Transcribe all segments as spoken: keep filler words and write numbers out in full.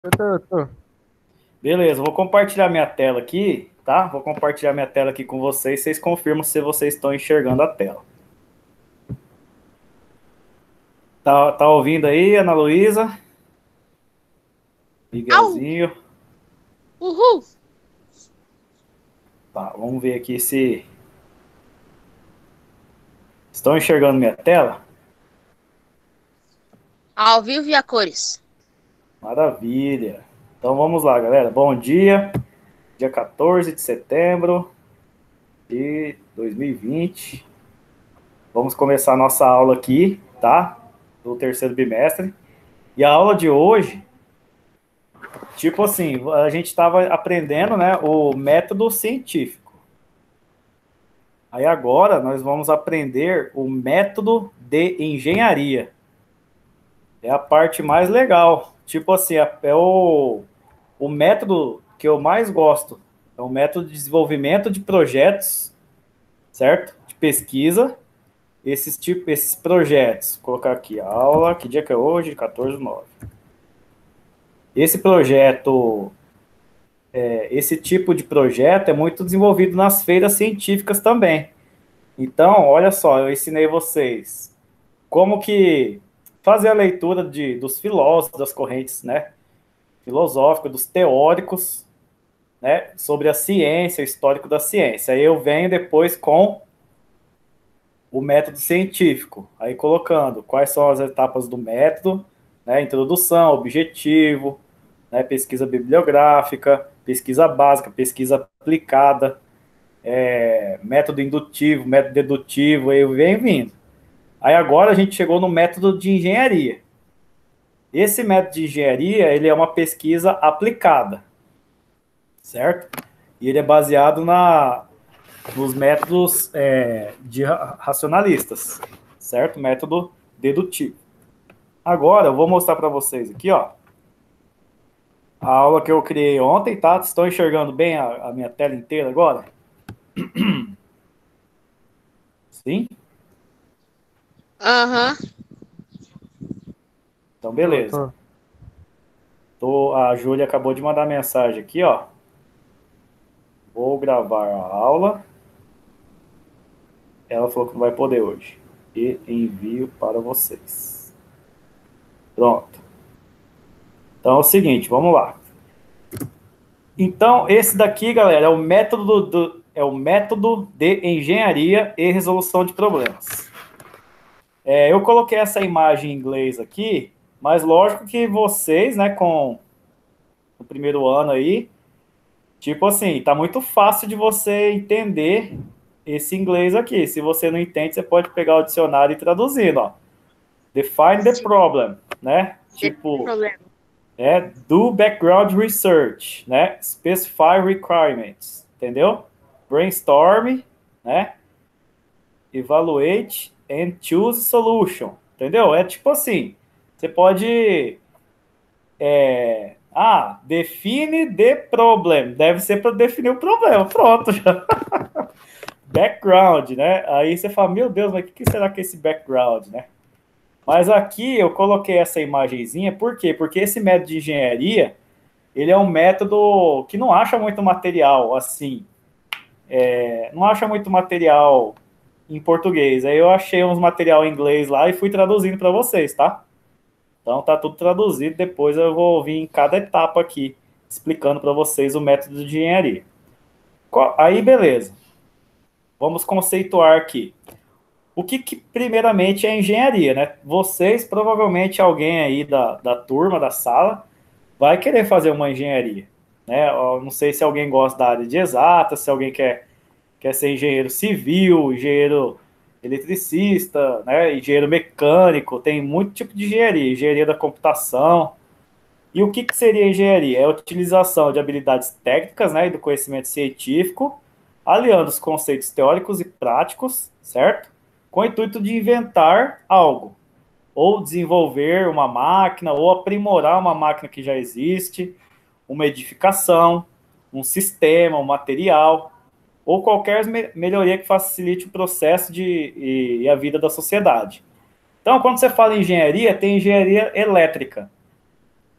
Eu tô, eu tô. Beleza, vou compartilhar minha tela aqui, tá? Vou compartilhar minha tela aqui com vocês. Vocês confirmam se vocês estão enxergando a tela. Tá, tá ouvindo aí, Ana Luísa? Au! Miguelzinho? Uhul! Tá, vamos ver aqui se estão enxergando minha tela. Ao vivo e a cores. Maravilha. Então vamos lá, galera. Bom dia. Dia quatorze de setembro de dois mil e vinte. Vamos começar a nossa aula aqui, tá? Do terceiro bimestre. E a aula de hoje, tipo assim, a gente estava aprendendo, né, o método científico. Aí agora nós vamos aprender o método de engenharia. É a parte mais legal. Tipo assim, é é o, o método que eu mais gosto. É o método de desenvolvimento de projetos, certo? De pesquisa. Esses, tipo, esses projetos. Vou colocar aqui, aula, que dia que é hoje? quatorze de nove. Esse projeto, é, esse tipo de projeto é muito desenvolvido nas feiras científicas também. Então, olha só, eu ensinei vocês como que fazer a leitura de, dos filósofos, das correntes, né, filosóficas, dos teóricos, né, sobre a ciência, o histórico da ciência. Aí eu venho depois com o método científico, aí colocando quais são as etapas do método, né, introdução, objetivo, né, pesquisa bibliográfica, pesquisa básica, pesquisa aplicada, é, método indutivo, método dedutivo, aí eu venho vindo. Aí agora a gente chegou no método de engenharia. Esse método de engenharia, ele é uma pesquisa aplicada, certo? E ele é baseado na, nos métodos é, de racionalistas, certo? Método dedutivo. Agora eu vou mostrar para vocês aqui, ó, a aula que eu criei ontem, tá? Estão enxergando bem a, a minha tela inteira agora? Sim? Aham. Então, Tô, beleza. tô. Tô, a Júlia acabou de mandar mensagem aqui, ó. Vou gravar a aula. Ela falou que não vai poder hoje. E envio para vocês. Pronto. Então é o seguinte, vamos lá. Então, esse daqui, galera, é o método do, é o método de engenharia e resolução de problemas. É, eu coloquei essa imagem em inglês aqui, mas lógico que vocês, né, com o primeiro ano aí, tipo assim, tá muito fácil de você entender esse inglês aqui. Se você não entende, você pode pegar o dicionário e traduzir, ó. Define the Sim, problem, né? sem Tipo, problema. é do background research, né? Specify requirements, entendeu? Brainstorm, né? Evaluate and choose solution, entendeu? É tipo assim, você pode é, ah, define the problem, deve ser para definir o problema, pronto já. Background, né? Aí você fala, meu Deus, mas o que será que é esse background, né? Mas aqui eu coloquei essa imagenzinha, por quê? Porque esse método de engenharia, ele é um método que não acha muito material, assim, é, não acha muito material em português. Aí eu achei uns material em inglês lá e fui traduzindo para vocês, tá? Então tá tudo traduzido, depois eu vou vir em cada etapa aqui, explicando para vocês o método de engenharia. Aí, beleza. Vamos conceituar aqui. O que, que primeiramente é engenharia, né? Vocês, provavelmente alguém aí da, da turma, da sala, vai querer fazer uma engenharia, né? Eu não sei se alguém gosta da área de exata, se alguém quer, quer ser engenheiro civil, engenheiro eletricista, né? Engenheiro mecânico, tem muito tipo de engenharia, engenharia da computação. E o que, que seria engenharia? É a utilização de habilidades técnicas, né, e do conhecimento científico, aliando os conceitos teóricos e práticos, certo? Com o intuito de inventar algo, ou desenvolver uma máquina, ou aprimorar uma máquina que já existe, uma edificação, um sistema, um material, ou qualquer melhoria que facilite o processo de, e, e a vida da sociedade. Então, quando você fala em engenharia, tem engenharia elétrica,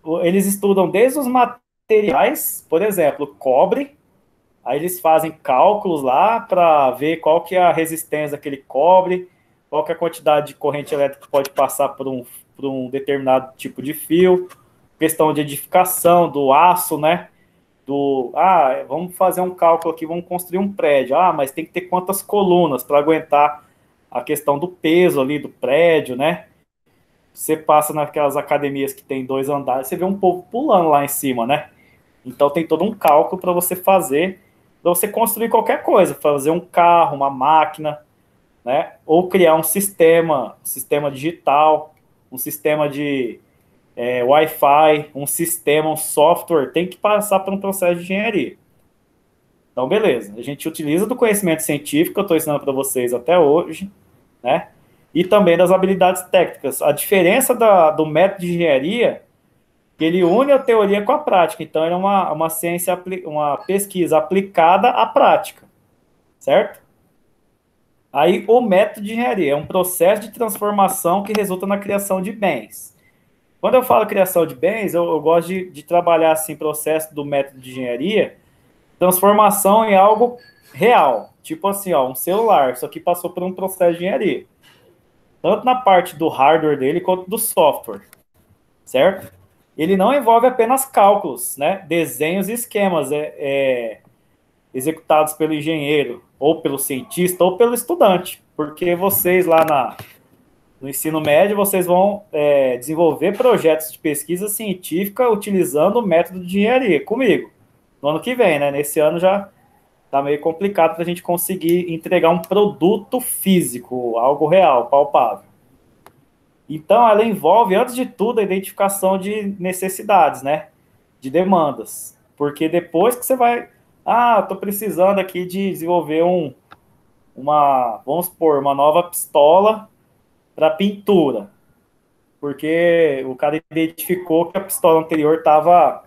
eles estudam desde os materiais, por exemplo, cobre, aí eles fazem cálculos lá para ver qual que é a resistência daquele cobre, qual que é a quantidade de corrente elétrica que pode passar por um, por um determinado tipo de fio, questão de edificação do aço, né? Do, ah, vamos fazer um cálculo aqui, vamos construir um prédio. Ah, mas tem que ter quantas colunas para aguentar a questão do peso ali do prédio, né? Você passa naquelas academias que tem dois andares, você vê um povo pulando lá em cima, né? Então tem todo um cálculo para você fazer, para você construir qualquer coisa, fazer um carro, uma máquina, né? Ou criar um sistema, um sistema digital, um sistema de é, Wi-Fi, um sistema, um software, tem que passar por um processo de engenharia. Então, beleza. A gente utiliza do conhecimento científico que eu estou ensinando para vocês até hoje, né? E também das habilidades técnicas. A diferença da, do método de engenharia que ele une a teoria com a prática. Então, é uma, uma ciência, uma pesquisa aplicada à prática, certo? Aí, o método de engenharia é um processo de transformação que resulta na criação de bens. Quando eu falo criação de bens, eu, eu gosto de, de trabalhar assim, processo do método de engenharia, transformação em algo real. Tipo assim, ó, um celular, isso aqui passou por um processo de engenharia. Tanto na parte do hardware dele, quanto do software, certo? Ele não envolve apenas cálculos, né? Desenhos e esquemas é, é, executados pelo engenheiro, ou pelo cientista, ou pelo estudante. Porque vocês lá na, no ensino médio, vocês vão é, desenvolver projetos de pesquisa científica utilizando o método de engenharia comigo. No ano que vem, né? Nesse ano já tá meio complicado para a gente conseguir entregar um produto físico, algo real, palpável. Então, ela envolve, antes de tudo, a identificação de necessidades, né? De demandas. Porque depois que você vai... Ah, estou precisando aqui de desenvolver um, uma... Vamos supor, uma nova pistola para pintura. Porque o cara identificou que a pistola anterior estava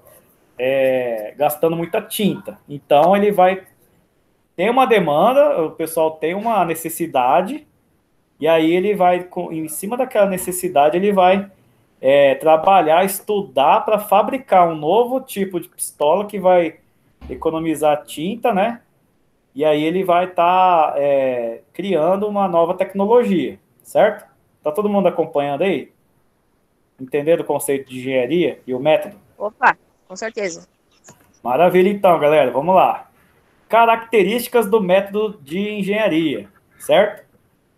é, gastando muita tinta. Então, ele vai... Tem uma demanda, o pessoal tem uma necessidade, e aí ele vai, em cima daquela necessidade, ele vai é, trabalhar, estudar para fabricar um novo tipo de pistola que vai economizar tinta, né? E aí ele vai estar tá, é, criando uma nova tecnologia, certo? Tá todo mundo acompanhando aí? Entendendo o conceito de engenharia e o método? Opa, com certeza. Maravilha, então, galera, vamos lá. Características do método de engenharia, certo?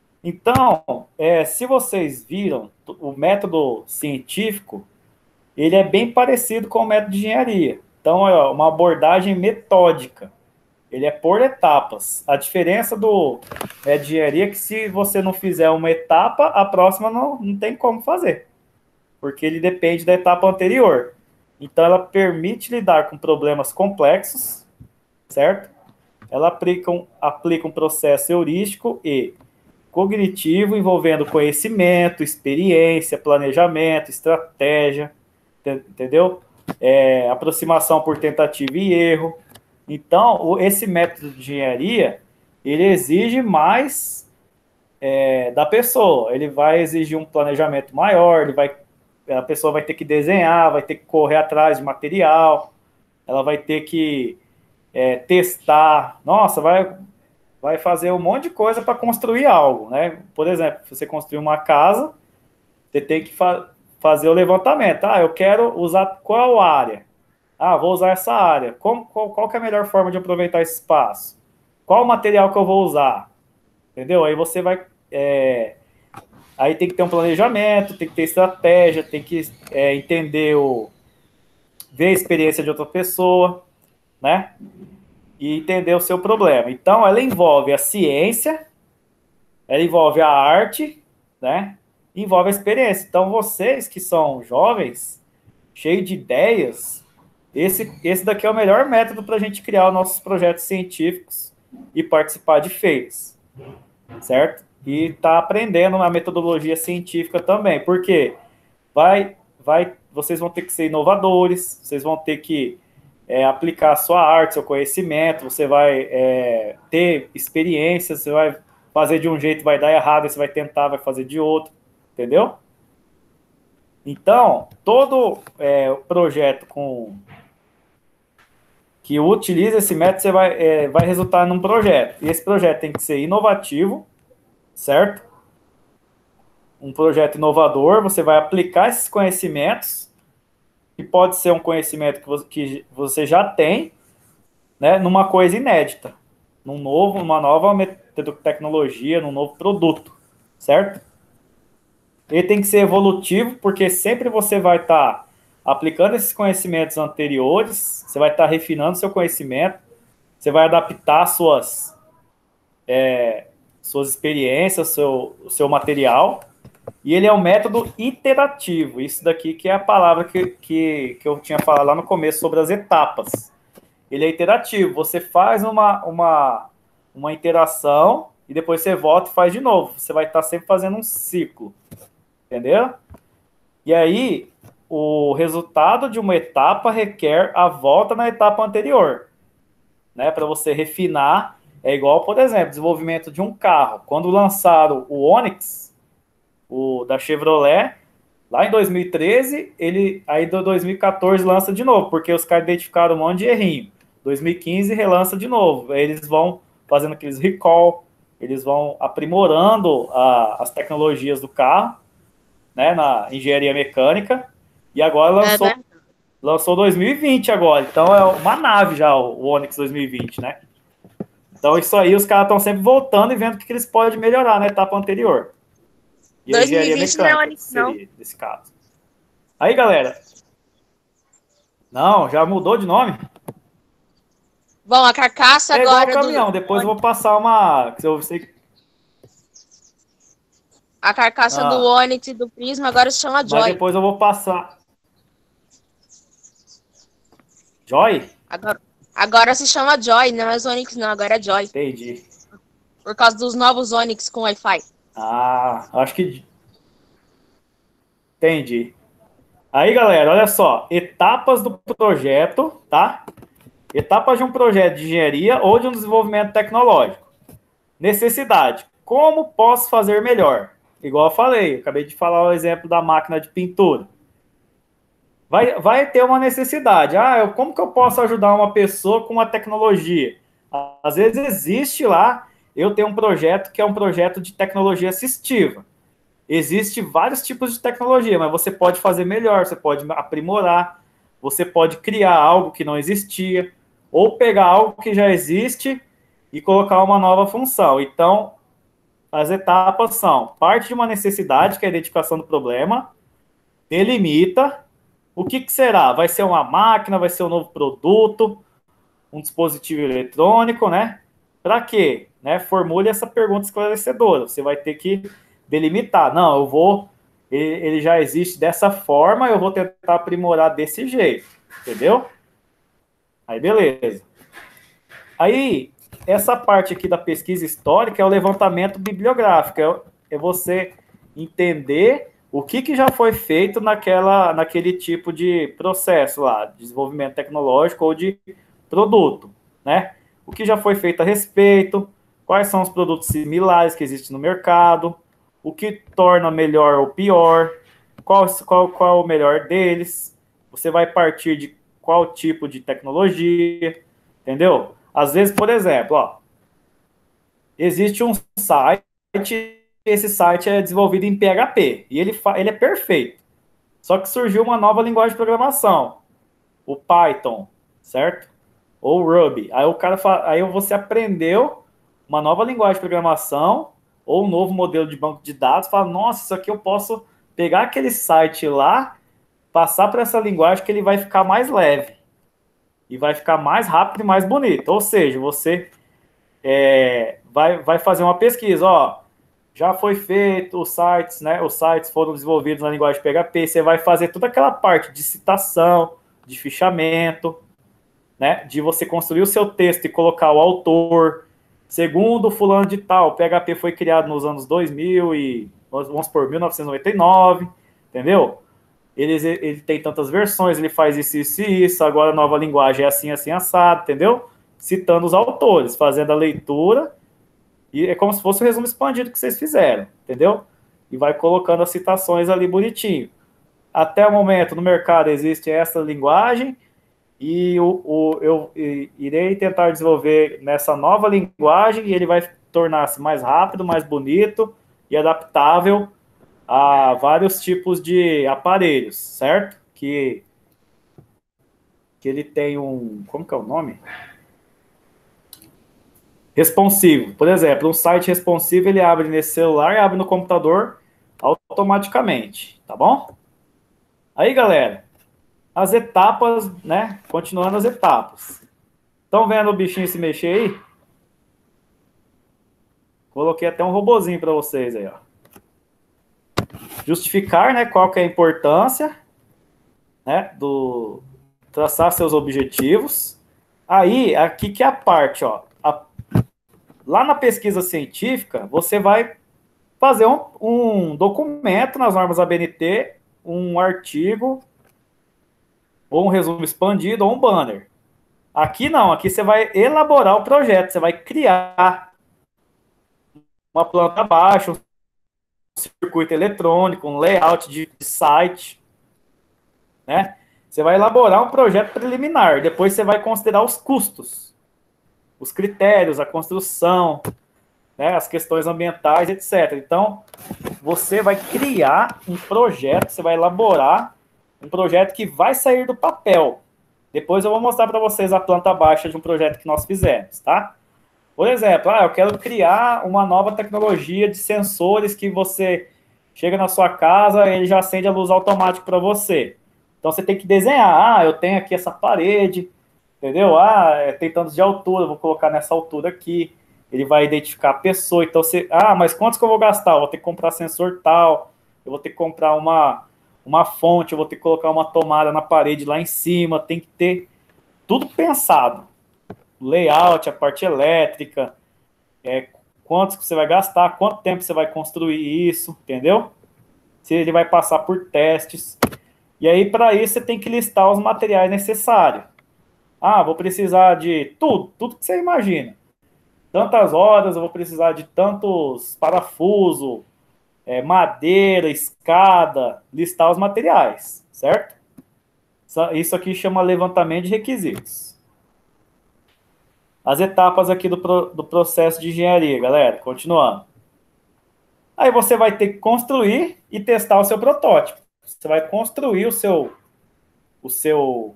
Então, é, se vocês viram, o método científico, ele é bem parecido com o método de engenharia. Então, é uma abordagem metódica. Ele é por etapas. A diferença do método de engenharia é que se você não fizer uma etapa, a próxima não, não tem como fazer. Porque ele depende da etapa anterior. Então, ela permite lidar com problemas complexos, certo? Ela aplica um, aplica um processo heurístico e cognitivo envolvendo conhecimento, experiência, planejamento, estratégia, entendeu? É, aproximação por tentativa e erro. Então, esse método de engenharia, ele exige mais é, da pessoa. Ele vai exigir um planejamento maior, ele vai, a pessoa vai ter que desenhar, vai ter que correr atrás de material, ela vai ter que é, testar. Nossa, vai, vai fazer um monte de coisa para construir algo, né? Por exemplo, se você construir uma casa, você tem que fa fazer o levantamento. Ah, eu quero usar qual área? Ah, vou usar essa área. Como, qual, qual que é a melhor forma de aproveitar esse espaço? Qual o material que eu vou usar? Entendeu? Aí você vai... É, aí tem que ter um planejamento, tem que ter estratégia, tem que é, entender o... ver a experiência de outra pessoa, né? E entender o seu problema. Então, ela envolve a ciência, ela envolve a arte, né? Envolve a experiência. Então, vocês que são jovens, cheios de ideias, esse, esse daqui é o melhor método para a gente criar os nossos projetos científicos e participar de feiras, certo? E tá aprendendo a metodologia científica também, porque vai, vai, vocês vão ter que ser inovadores, vocês vão ter que é, aplicar a sua arte, seu conhecimento, você vai é, ter experiência, você vai fazer de um jeito, vai dar errado, você vai tentar, vai fazer de outro, entendeu? Então, todo é, projeto com que utiliza esse método, você vai, é, vai resultar num projeto. E esse projeto tem que ser inovativo, certo? Um projeto inovador, você vai aplicar esses conhecimentos, que pode ser um conhecimento que você, que você já tem, né, numa coisa inédita, num novo, numa nova tecnologia, num novo produto, certo? Ele tem que ser evolutivo, porque sempre você vai estar tá aplicando esses conhecimentos anteriores, você vai estar tá refinando seu conhecimento, você vai adaptar suas, é, suas experiências, seu, o seu material, e ele é um método iterativo. Isso daqui que é a palavra que, que, que eu tinha falado lá no começo sobre as etapas. Ele é iterativo, você faz uma, uma, uma interação e depois você volta e faz de novo. Você vai estar sempre fazendo um ciclo, entendeu? E aí, o resultado de uma etapa requer a volta na etapa anterior, né? Para você refinar, é igual, por exemplo, desenvolvimento de um carro. Quando lançaram o Onix, o da Chevrolet, lá em dois mil e treze, ele aí do dois mil e quatorze lança de novo, porque os caras identificaram um monte de errinho. dois mil e quinze relança de novo. Aí eles vão fazendo aqueles recall, eles vão aprimorando a, as tecnologias do carro, né, na engenharia mecânica, e agora lançou, é, lançou dois mil e vinte agora. Então é uma nave já, o Onix dois mil e vinte, né? Então isso aí, os caras estão sempre voltando e vendo o que eles podem melhorar na etapa anterior. E a engenharia mecânica não é Onix, seria, não. Nesse caso. Aí, galera. Não, já mudou de nome? Bom, a carcaça é agora... É igual o caminhão, do... depois eu vou passar uma... Eu sei... A carcaça ah. do Onix e do Prisma agora se chama Joy. Mas depois eu vou passar... Joy? Agora, agora se chama Joy, não é os Onix não, agora é Joy. Entendi. Por causa dos novos Onix com Wi-Fi. Ah, acho que... Entendi. Aí, galera, olha só. Etapas do projeto, tá? Etapas de um projeto de engenharia ou de um desenvolvimento tecnológico. Necessidade. Como posso fazer melhor? Igual eu falei, eu acabei de falar o exemplo da máquina de pintura. Vai, vai ter uma necessidade. Ah, eu, como que eu posso ajudar uma pessoa com uma tecnologia? Às vezes existe lá, eu tenho um projeto que é um projeto de tecnologia assistiva. Existem vários tipos de tecnologia, mas você pode fazer melhor, você pode aprimorar, você pode criar algo que não existia, ou pegar algo que já existe e colocar uma nova função. Então, as etapas são parte de uma necessidade, que é a identificação do problema, delimita, o que, que será? Vai ser uma máquina, vai ser um novo produto, um dispositivo eletrônico, né? Para quê? Né? Formule essa pergunta esclarecedora. Você vai ter que delimitar. Não, eu vou... Ele, ele já existe dessa forma, eu vou tentar aprimorar desse jeito. Entendeu? Aí, beleza. Aí, essa parte aqui da pesquisa histórica é o levantamento bibliográfico. É, é você entender o que, que já foi feito naquela, naquele tipo de processo lá, de desenvolvimento tecnológico ou de produto, né? O que já foi feito a respeito, quais são os produtos similares que existem no mercado, o que torna melhor ou pior, qual, qual, qual o melhor deles, você vai partir de qual tipo de tecnologia, entendeu? Às vezes, por exemplo, ó, existe um site, esse site é desenvolvido em P H P, e ele, ele é perfeito. Só que surgiu uma nova linguagem de programação, o Python, certo? Ou Ruby. Aí o cara fala, aí você aprendeu uma nova linguagem de programação ou um novo modelo de banco de dados, fala, nossa, isso aqui eu posso pegar aquele site lá, passar para essa linguagem que ele vai ficar mais leve e vai ficar mais rápido e mais bonito. Ou seja, você é, vai, vai fazer uma pesquisa, ó, já foi feito os sites, né? Os sites foram desenvolvidos na linguagem P H P, você vai fazer toda aquela parte de citação, de fichamento, né? De você construir o seu texto e colocar o autor, segundo fulano de tal, o P H P foi criado nos anos dois mil e, vamos por mil novecentos e noventa e nove, entendeu? Ele, ele tem tantas versões, ele faz isso, isso e isso, agora a nova linguagem é assim, assim, assado, entendeu? Citando os autores, fazendo a leitura, e é como se fosse o resumo expandido que vocês fizeram, entendeu? E vai colocando as citações ali bonitinho. até o momento no mercado existe essa linguagem e o, o, eu irei tentar desenvolver nessa nova linguagem e ele vai tornar-se mais rápido, mais bonito e adaptável a vários tipos de aparelhos, certo? Que, que ele tem um... Como que é o nome? Responsivo. Por exemplo, um site responsivo ele abre nesse celular e abre no computador automaticamente, tá bom? Aí, galera, as etapas, né? Continuando as etapas. Estão vendo o bichinho se mexer aí? Coloquei até um robozinho para vocês aí, ó. Justificar, né, qual que é a importância, né, do traçar seus objetivos. Aí, aqui que é a parte, ó. A, lá na pesquisa científica, você vai fazer um, um documento nas normas A B N T, um artigo, ou um resumo expandido, ou um banner. Aqui não, aqui você vai elaborar o projeto, você vai criar uma planta baixa, um circuito eletrônico, um layout de site, né? Você vai elaborar um projeto preliminar, depois você vai considerar os custos, os critérios, a construção, né, as questões ambientais, etcétera. Então, você vai criar um projeto, você vai elaborar um projeto que vai sair do papel. Depois eu vou mostrar para vocês a planta baixa de um projeto que nós fizemos, tá? Por exemplo, ah, eu quero criar uma nova tecnologia de sensores que você chega na sua casa, ele já acende a luz automática para você. Então você tem que desenhar, ah, eu tenho aqui essa parede, entendeu? Ah, tem tantos de altura, vou colocar nessa altura aqui. Ele vai identificar a pessoa. Então você, ah, mas quantos que eu vou gastar? Eu vou ter que comprar sensor tal, eu vou ter que comprar uma, uma fonte, eu vou ter que colocar uma tomada na parede lá em cima, tem que ter tudo pensado. Layout, a parte elétrica, é, quantos que você vai gastar, quanto tempo você vai construir isso, entendeu? Se ele vai passar por testes. E aí, para isso, você tem que listar os materiais necessários. Ah, vou precisar de tudo, tudo que você imagina. Tantas horas, eu vou precisar de tantos parafusos, é, madeira, escada, listar os materiais, certo? Isso aqui chama levantamento de requisitos. As etapas aqui do, pro, do processo de engenharia, galera, continuando. Aí você vai ter que construir e testar o seu protótipo. Você vai construir o seu, o seu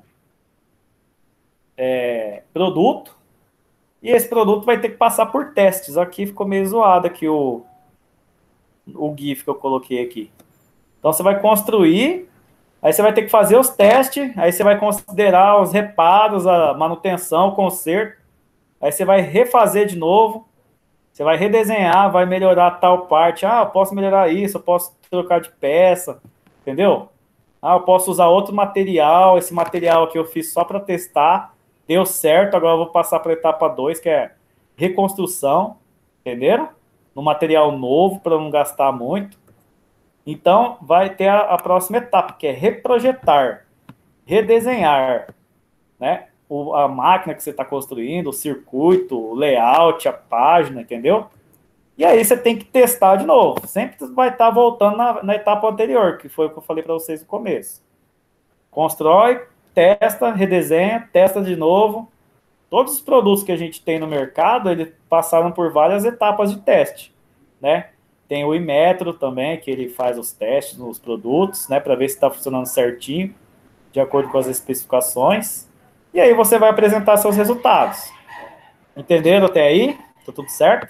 é, produto e esse produto vai ter que passar por testes. Aqui ficou meio zoado aqui o, o GIF que eu coloquei aqui. Então você vai construir, aí você vai ter que fazer os testes, aí você vai considerar os reparos, a manutenção, o conserto, aí você vai refazer de novo, você vai redesenhar, vai melhorar tal parte. Ah, eu posso melhorar isso, eu posso trocar de peça, entendeu? Ah, eu posso usar outro material, esse material aqui eu fiz só para testar, deu certo, agora eu vou passar para a etapa dois, que é reconstrução, entenderam? No material novo, para não gastar muito. Então, vai ter a, a próxima etapa, que é reprojetar, redesenhar, né? O, a máquina que você está construindo, o circuito, o layout, a página, entendeu? E aí você tem que testar de novo. Sempre vai estar tá voltando na, na etapa anterior, que foi o que eu falei para vocês no começo. Constrói, testa, redesenha, testa de novo. Todos os produtos que a gente tem no mercado, eles passaram por várias etapas de teste, né? Tem o Inmetro também, que ele faz os testes nos produtos, né, para ver se está funcionando certinho, de acordo com as especificações. E aí você vai apresentar seus resultados. Entenderam até aí? Tá tudo certo?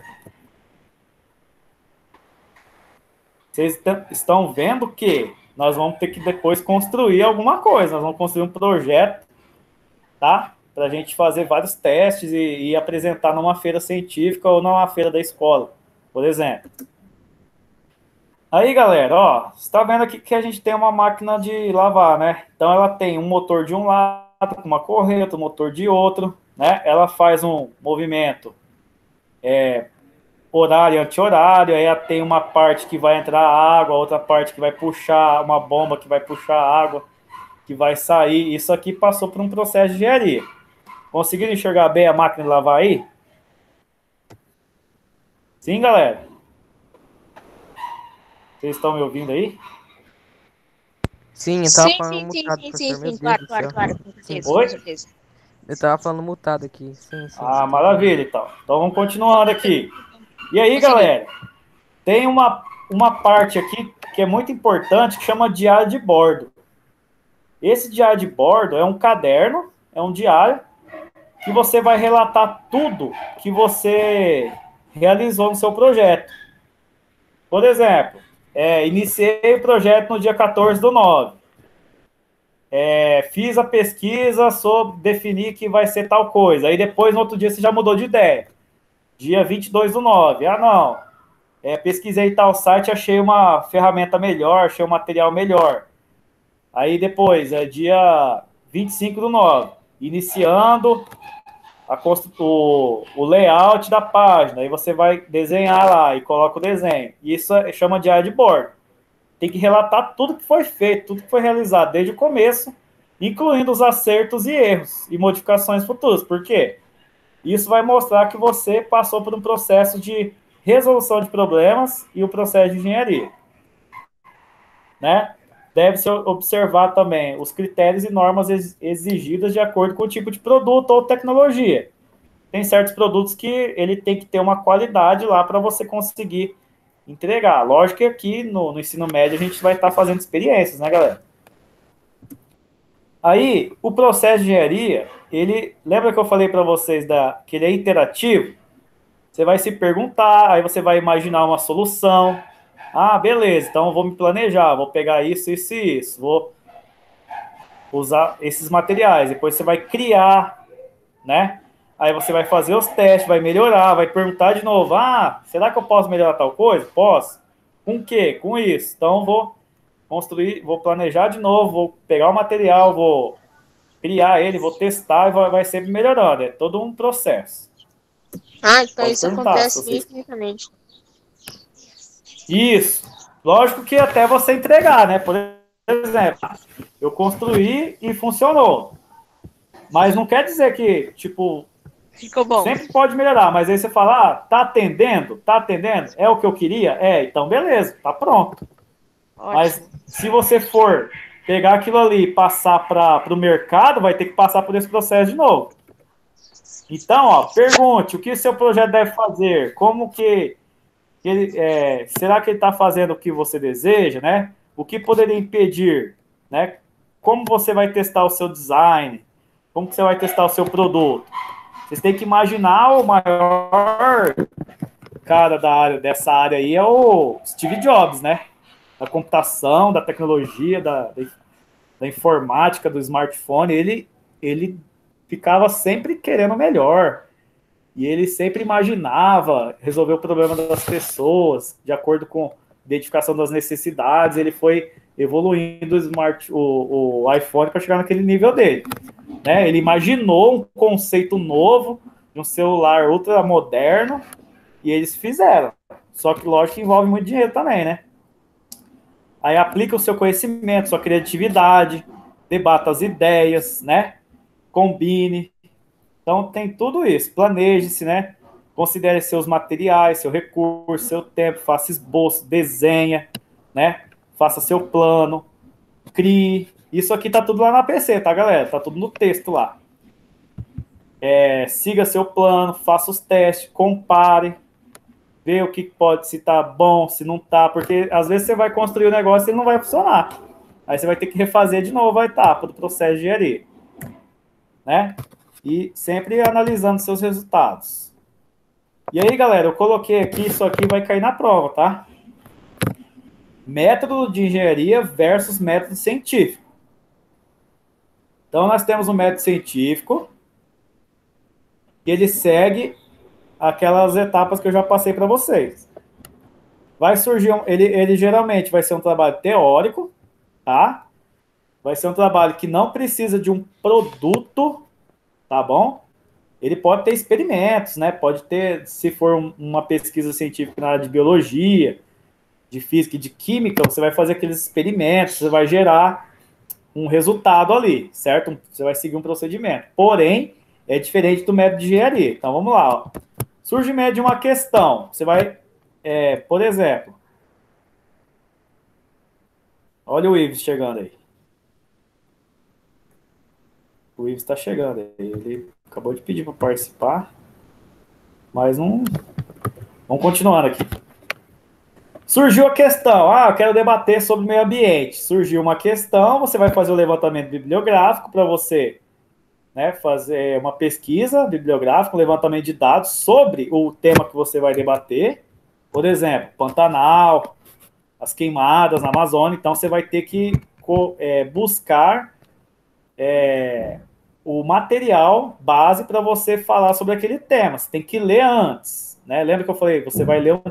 Vocês estão vendo que nós vamos ter que depois construir alguma coisa. Nós vamos construir um projeto, tá? Para a gente fazer vários testes e, e apresentar numa feira científica ou numa feira da escola, por exemplo. Aí, galera, ó, você está vendo aqui que a gente tem uma máquina de lavar, né? Então, ela tem um motor de um lado, uma corrente, um motor de outro, né? Ela faz um movimento é, horário e anti-horário, aí ela tem uma parte que vai entrar água, outra parte que vai puxar, uma bomba que vai puxar água, que vai sair. Isso aqui passou por um processo de engenharia. Conseguiram enxergar bem a máquina de lavar aí? Sim, galera? Vocês estão me ouvindo aí? Sim, eu tava Sim, falando sim, sim, mutado, sim, sim, professor. Meu sim, Deus claro, do claro, céu. claro, com Sim, certeza, com Oi? certeza. eu tava falando mutado aqui. Sim, sim, Ah, você tem razão. maravilha, então. Então vamos continuando aqui. E aí, Vou seguir. galera, tem uma, uma parte aqui que é muito importante que chama diário de bordo. Esse diário de bordo é um caderno, é um diário que você vai relatar tudo que você realizou no seu projeto. Por exemplo, é, iniciei o projeto no dia quatorze do nove. É, fiz a pesquisa sobre definir que vai ser tal coisa. Aí depois, no outro dia, você já mudou de ideia. Dia vinte e dois do nove. Ah, não. É, pesquisei tal site, achei uma ferramenta melhor, achei um material melhor. Aí depois, é dia vinte e cinco do nove. Iniciando a o, o layout da página. Aí você vai desenhar lá e coloca o desenho. E isso é, chama de área de bordo. Tem que relatar tudo que foi feito, tudo que foi realizado desde o começo, incluindo os acertos e erros e modificações futuras. Por quê? Isso vai mostrar que você passou por um processo de resolução de problemas e o processo de engenharia, né? Deve-se observar também os critérios e normas exigidas de acordo com o tipo de produto ou tecnologia. Tem certos produtos que ele tem que ter uma qualidade lá para você conseguir entregar. Lógico que aqui no, no ensino médio a gente vai estar tá fazendo experiências, né, galera? Aí, o processo de engenharia, ele, lembra que eu falei para vocês da, que ele é interativo? Você vai se perguntar, aí você vai imaginar uma solução. Ah, beleza, então eu vou me planejar, vou pegar isso, isso e isso, vou usar esses materiais. Depois você vai criar, né? Aí você vai fazer os testes, vai melhorar, vai perguntar de novo: ah, será que eu posso melhorar tal coisa? Posso. Com o quê? Com isso. Então vou construir, vou planejar de novo, vou pegar o material, vou criar ele, vou testar e vai, vai sempre melhorando. É todo um processo. Ah, então Pode isso perguntar se acontece vocês. infinitamente. Isso. Lógico que até você entregar, né? Por exemplo, eu construí e funcionou. Mas não quer dizer que, tipo, Ficou bom. sempre pode melhorar. Mas aí você fala, ah, tá atendendo? Tá atendendo? É o que eu queria? É, então beleza, tá pronto. Mas Ótimo. se você for pegar aquilo ali e passar para o mercado, vai ter que passar por esse processo de novo. Então, ó, pergunte o que o seu projeto deve fazer, como que ele, é, será que ele está fazendo o que você deseja, né? O que poderia impedir, né? Como você vai testar o seu design? Como que você vai testar o seu produto? Vocês têm que imaginar o maior cara da área, dessa área aí é o Steve Jobs, né? Da computação, da tecnologia, da, da, da informática, do smartphone. Ele, ele ficava sempre querendo melhor. E ele sempre imaginava resolver o problema das pessoas, de acordo com a identificação das necessidades. Ele foi evoluindo o, smart, o, o iPhone para chegar naquele nível dele. Né? Ele imaginou um conceito novo de um celular ultra moderno e eles fizeram. Só que, lógico, que envolve muito dinheiro também, né? Aí aplica o seu conhecimento, sua criatividade, debata as ideias, né? Combine. Então tem tudo isso. Planeje-se, né? Considere seus materiais, seu recurso, seu tempo, faça esboço, desenha, né? Faça seu plano, crie. Isso aqui tá tudo lá na P C, tá, galera? Tá tudo no texto lá. É, siga seu plano, faça os testes, compare, vê o que pode, se tá bom, se não tá, porque às vezes você vai construir o negócio e ele não vai funcionar. Aí você vai ter que refazer de novo a etapa do processo de engenharia, né? E sempre analisando seus resultados. E aí, galera, eu coloquei aqui, isso aqui vai cair na prova, tá? Método de engenharia versus método científico. Então, nós temos um método científico e ele segue aquelas etapas que eu já passei para vocês. Vai surgir, um, ele, ele geralmente vai ser um trabalho teórico, tá? Vai ser um trabalho que não precisa de um produto, tá bom? Ele pode ter experimentos, né? Pode ter, se for um, uma pesquisa científica na área de biologia, de física e de química, você vai fazer aqueles experimentos, você vai gerar um resultado ali, certo? Você vai seguir um procedimento. Porém, é diferente do método de engenharia. Então, vamos lá. Ó. Surgimento de uma questão. Você vai, é, por exemplo, olha o Ives chegando aí. o Ives está chegando. Ele acabou de pedir para participar, mas não... Vamos continuando aqui. Surgiu a questão, ah, eu quero debater sobre meio ambiente. Surgiu uma questão, você vai fazer o levantamento bibliográfico para você, né, fazer uma pesquisa bibliográfica, um levantamento de dados sobre o tema que você vai debater. Por exemplo, Pantanal, as queimadas na Amazônia. Então, você vai ter que é, buscar é, o material base para você falar sobre aquele tema. Você tem que ler antes, né? Lembra que eu falei? Você vai ler um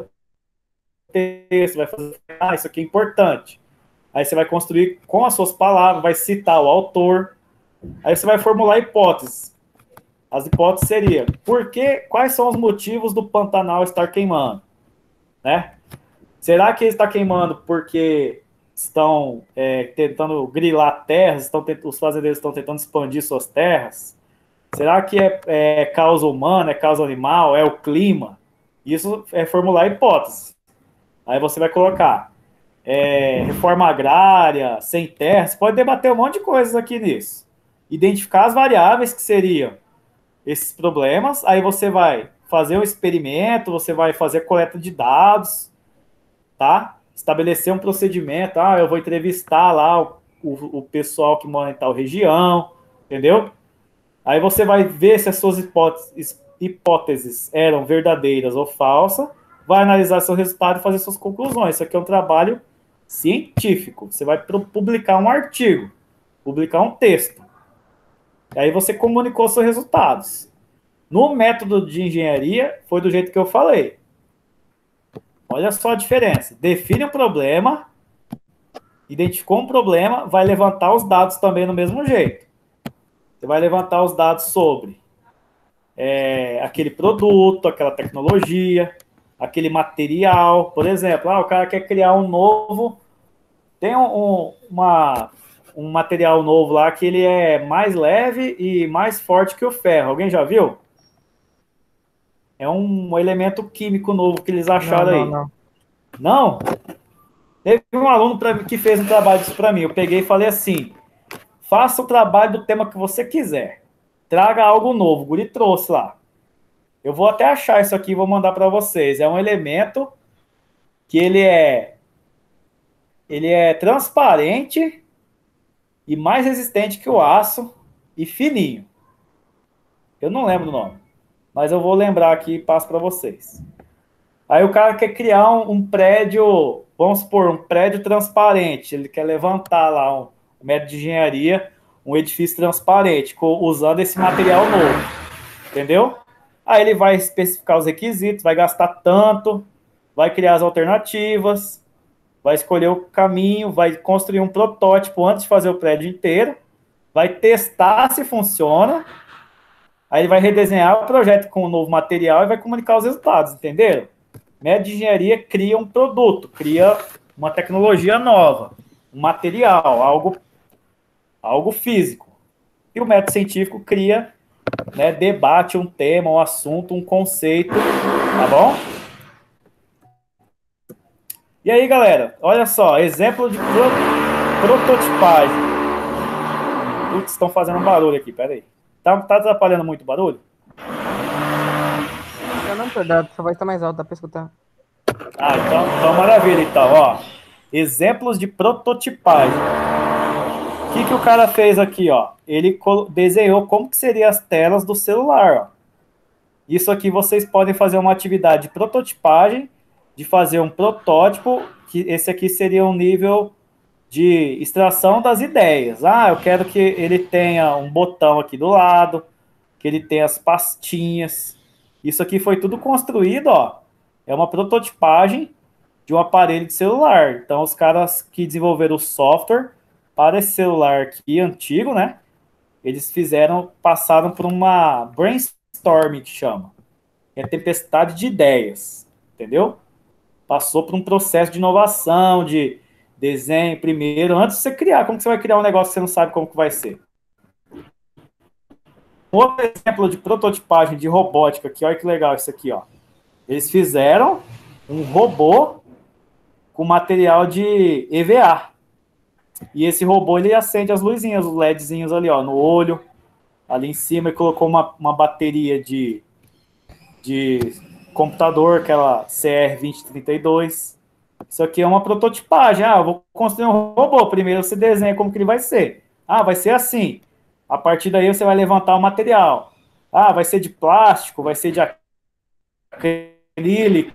texto, vai fazer, ah, isso aqui é importante. Aí você vai construir com as suas palavras, vai citar o autor. Aí você vai formular hipóteses. As hipóteses seriam, por que, quais são os motivos do Pantanal estar queimando? Né? Será que ele está queimando porque estão é, tentando grilar terras, estão, os fazendeiros estão tentando expandir suas terras? Será que é, é causa humana, é causa animal, é o clima? Isso é formular hipóteses. Aí você vai colocar é, reforma agrária, sem terra, você pode debater um monte de coisas aqui nisso. Identificar as variáveis que seriam esses problemas, aí você vai fazer um experimento, você vai fazer coleta de dados, tá? Estabelecer um procedimento, ah, eu vou entrevistar lá o, o, o pessoal que mora em tal região, entendeu? Aí você vai ver se as suas hipóteses, hipóteses eram verdadeiras ou falsas, vai analisar seu resultado e fazer suas conclusões. Isso aqui é um trabalho científico. Você vai publicar um artigo, publicar um texto. Aí você comunicou seus resultados. No método de engenharia, foi do jeito que eu falei. Olha só a diferença. Define um problema, identificou um problema, vai levantar os dados também no mesmo jeito. Você vai levantar os dados sobre é, aquele produto, aquela tecnologia, aquele material. Por exemplo, ah, o cara quer criar um novo... Tem um, uma, um material novo lá que ele é mais leve e mais forte que o ferro. Alguém já viu? É um elemento químico novo que eles acharam não, não, aí. Não? Não? Teve um aluno pra, que fez um trabalho disso para mim. Eu peguei e falei assim, faça o trabalho do tema que você quiser. Traga algo novo. O guri trouxe lá. Eu vou até achar isso aqui e vou mandar para vocês. É um elemento que ele é, ele é transparente e mais resistente que o aço e fininho. Eu não lembro o nome, mas eu vou lembrar aqui e passo para vocês. Aí o cara quer criar um, um prédio, vamos supor, um prédio transparente. Ele quer levantar lá um, um método de engenharia, um edifício transparente, usando esse material novo. Entendeu? Aí ele vai especificar os requisitos, vai gastar tanto, vai criar as alternativas, vai escolher o caminho, vai construir um protótipo antes de fazer o prédio inteiro, vai testar se funciona, aí ele vai redesenhar o projeto com um novo material e vai comunicar os resultados, entenderam? Método de engenharia cria um produto, cria uma tecnologia nova, um material, algo, algo físico. E o método científico cria, né, debate um tema, um assunto, um conceito, tá bom? E aí, galera, olha só, exemplo de pro, prototipagem. Putz, estão fazendo um barulho aqui, peraí. Tá, tá atrapalhando muito o barulho? Não, não, só vai estar mais alto, dá pra escutar. Ah, então, então maravilha, então, ó. Exemplos de prototipagem. O que, que o cara fez aqui, ó? Ele desenhou como que seriam as telas do celular, ó. Isso aqui vocês podem fazer uma atividade de prototipagem, de fazer um protótipo, que esse aqui seria um nível de extração das ideias. Ah, eu quero que ele tenha um botão aqui do lado, que ele tenha as pastinhas. Isso aqui foi tudo construído, ó. É uma prototipagem de um aparelho de celular. Então, os caras que desenvolveram o software para esse celular aqui, antigo, né? Eles fizeram, passaram por uma brainstorming, que chama. É tempestade de ideias, entendeu? Passou por um processo de inovação, de desenho primeiro, antes de você criar. Como que você vai criar um negócio que você não sabe como que vai ser? Um outro exemplo de prototipagem de robótica aqui, olha que legal isso aqui, ó. Eles fizeram um robô com material de E V A. E esse robô, ele acende as luzinhas, os LEDzinhos ali, ó, no olho. Ali em cima ele colocou uma, uma bateria de, de computador, aquela C R vinte trinta e dois. Isso aqui é uma prototipagem. Ah, eu vou construir um robô. Primeiro você desenha como que ele vai ser. Ah, vai ser assim. A partir daí você vai levantar o material. Ah, vai ser de plástico, vai ser de acrílico,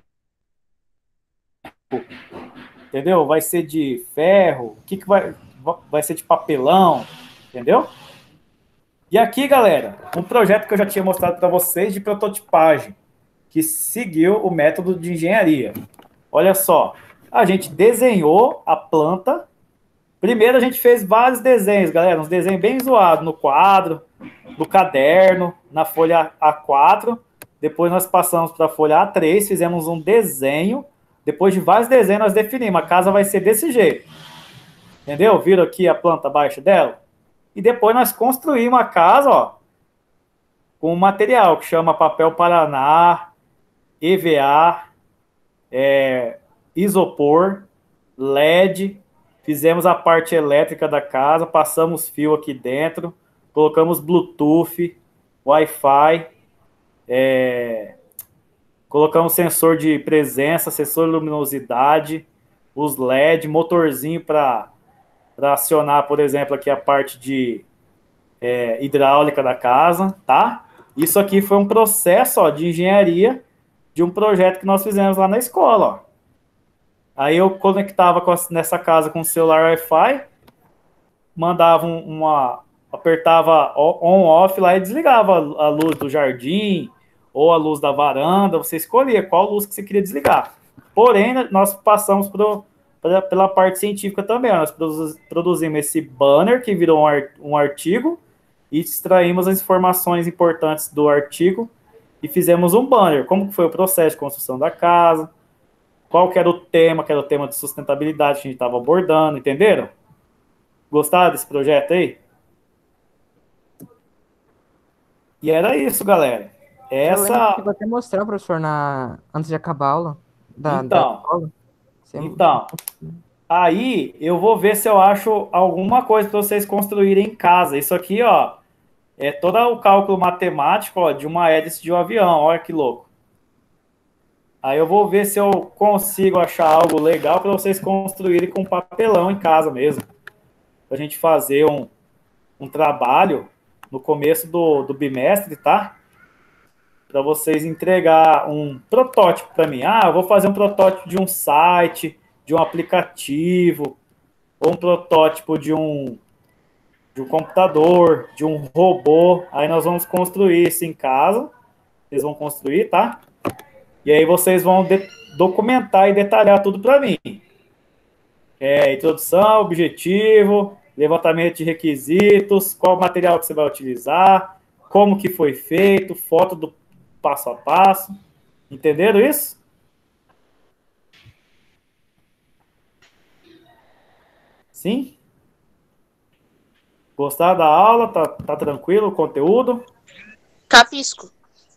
entendeu? Vai ser de ferro, o que, que vai, vai ser de papelão, entendeu? E aqui, galera, um projeto que eu já tinha mostrado para vocês de prototipagem, que seguiu o método de engenharia. Olha só, a gente desenhou a planta. Primeiro a gente fez vários desenhos, galera, uns desenhos bem zoados no quadro, no caderno, na folha A quatro. Depois nós passamos para a folha A três, fizemos um desenho. Depois de vários desenhos, nós definimos. A casa vai ser desse jeito. Entendeu? Viram aqui a planta abaixo dela? E depois nós construímos a casa, ó, com um material que chama papel Paraná, E V A, é, isopor, L E D. Fizemos a parte elétrica da casa, passamos fio aqui dentro, colocamos Bluetooth, Wi-Fi, é, colocamos sensor de presença, sensor de luminosidade, os L E D, motorzinho para acionar, por exemplo, aqui a parte de é, hidráulica da casa, tá? Isso aqui foi um processo, ó, de engenharia de um projeto que nós fizemos lá na escola, ó. Aí eu conectava com a, nessa casa com o celular Wi-Fi, mandava uma, apertava on-off lá e desligava a luz do jardim ou a luz da varanda, você escolhia qual luz que você queria desligar. Porém, nós passamos pro, pra, pela parte científica também, nós produzimos esse banner que virou um, art, um artigo e extraímos as informações importantes do artigo e fizemos um banner, como foi o processo de construção da casa, qual que era o tema, que era o tema de sustentabilidade que a gente estava abordando, entenderam? Gostaram desse projeto aí? E era isso, galera. Essa... Eu vou até mostrar, professor, na... antes de acabar a aula. Da, então, da escola. então, aí eu vou ver se eu acho alguma coisa para vocês construírem em casa. Isso aqui, ó, é todo o cálculo matemático, ó, de uma hélice de um avião. Olha que louco. Aí eu vou ver se eu consigo achar algo legal para vocês construírem com papelão em casa mesmo. Para a gente fazer um, um trabalho no começo do, do bimestre, tá? Para vocês entregar um protótipo para mim. Ah, eu vou fazer um protótipo de um site, de um aplicativo, ou um protótipo de um, de um computador, de um robô. Aí nós vamos construir isso em casa. Vocês vão construir, tá? E aí vocês vão documentar e detalhar tudo para mim. É, introdução, objetivo, levantamento de requisitos, qual material que você vai utilizar, como que foi feito, foto do passo a passo. Entenderam isso? Sim? Gostaram da aula? Tá, tá tranquilo o conteúdo? Capisco.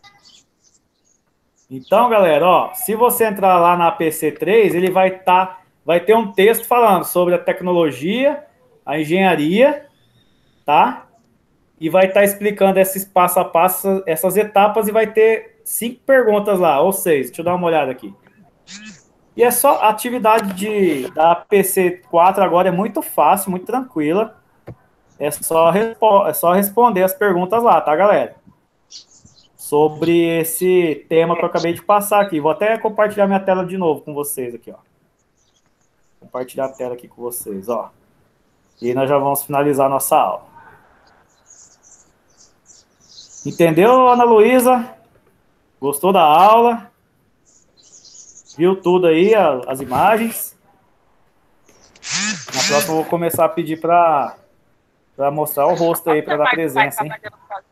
Então, galera, ó, se você entrar lá na A P C três, ele vai tá, vai ter um texto falando sobre a tecnologia, a engenharia, tá? E vai estar tá explicando esses passo a passo, essas etapas, e vai ter cinco perguntas lá, ou seis, deixa eu dar uma olhada aqui. E é só a atividade de, da A P C quatro agora é muito fácil, muito tranquila. É só, é só responder as perguntas lá, tá, galera? Sobre esse tema que eu acabei de passar aqui. Vou até compartilhar minha tela de novo com vocês aqui, ó. Compartilhar a tela aqui com vocês, ó. E nós já vamos finalizar a nossa aula. Entendeu, Ana Luísa? Gostou da aula? Viu tudo aí, as imagens? Na próxima eu vou começar a pedir para para mostrar o rosto aí, para dar presença, hein?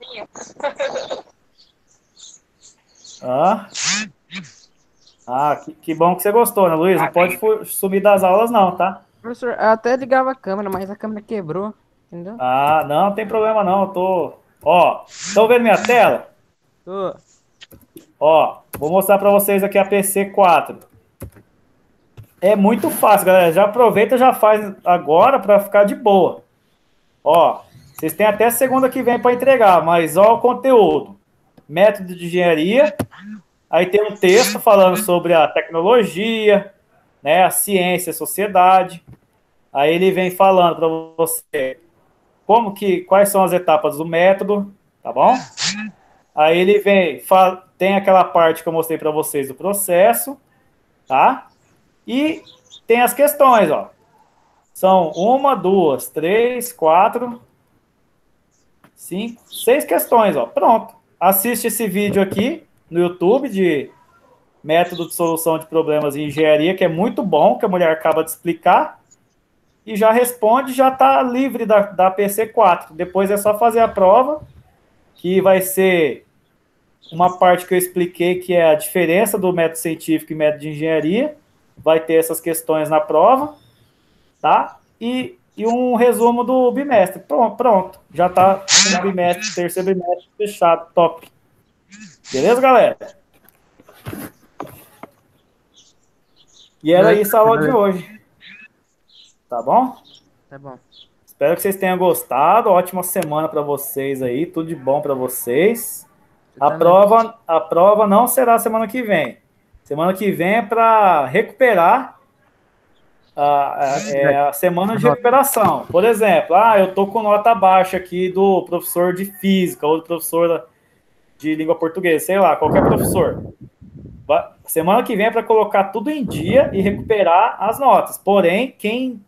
Ah, ah que, que bom que você gostou, né, Luiz? Não pode sumir das aulas, não, tá? Professor, eu até ligava a câmera, mas a câmera quebrou, entendeu? Ah, não, não tem problema não, eu tô... Ó, estão vendo minha tela? Tô. Ó, vou mostrar para vocês aqui a P C quatro. É muito fácil, galera. Já aproveita e já faz agora para ficar de boa. Ó, Vocês têm até segunda que vem para entregar, mas ó o conteúdo. Método de engenharia. Aí tem um texto falando sobre a tecnologia, né, a ciência, a sociedade. Aí ele vem falando para você como que, quais são as etapas do método, tá bom? Aí ele vem, fala, tem aquela parte que eu mostrei para vocês do processo, tá? E tem as questões, ó. São uma, duas, três, quatro, cinco, seis questões, ó. Pronto. Assiste esse vídeo aqui no YouTube de método de solução de problemas em engenharia, que é muito bom, que a mulher acaba de explicar, e já responde, já está livre da, da P C quatro. Depois é só fazer a prova, que vai ser uma parte que eu expliquei, que é a diferença do método científico e método de engenharia. Vai ter essas questões na prova, tá? E, e um resumo do bimestre. Pronto, pronto. Já está o bimestre, terceiro bimestre fechado, top. Beleza, galera? E era isso a aula de hoje. Tá bom? Tá bom. Espero que vocês tenham gostado. Ótima semana para vocês aí. Tudo de bom para vocês. A prova, a prova não será semana que vem. Semana que vem é para recuperar a, a, é a semana de recuperação. Por exemplo, ah, eu tô com nota baixa aqui do professor de física ou do professor de língua portuguesa, sei lá, qualquer professor. Semana que vem é para colocar tudo em dia e recuperar as notas. Porém, quem,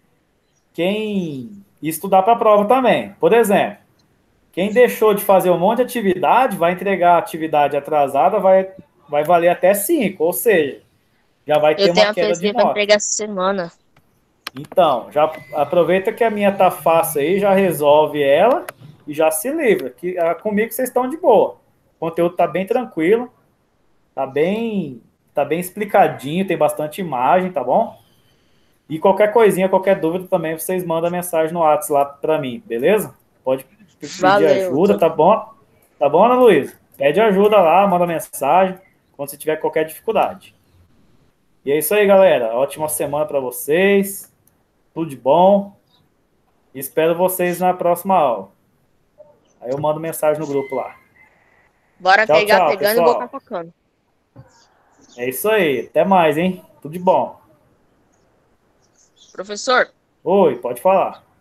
quem estudar para a prova também. Por exemplo, quem deixou de fazer um monte de atividade, vai entregar a atividade atrasada, vai, vai valer até cinco, ou seja, já vai ter Eu tenho uma a queda de P C para nota. entregar essa semana. Então, já aproveita que a minha tá fácil aí, já resolve ela e já se livra. Que, ah, comigo vocês estão de boa. O conteúdo tá bem tranquilo, tá bem, tá bem explicadinho, tem bastante imagem, tá bom? E qualquer coisinha, qualquer dúvida também, vocês mandam mensagem no WhatsApp lá para mim, beleza? Pode pedir Valeu, ajuda, tô- tá bom? Tá bom, Ana Luísa? Pede ajuda lá, manda mensagem quando você tiver qualquer dificuldade. E é isso aí, galera. Ótima semana para vocês. Tudo de bom. E espero vocês na próxima aula. Aí eu mando mensagem no grupo lá. Bora Tchau, pegar tchau, pegando e boca pessoal. focando. É isso aí. Até mais, hein? Tudo de bom. Professor, Oi, pode falar.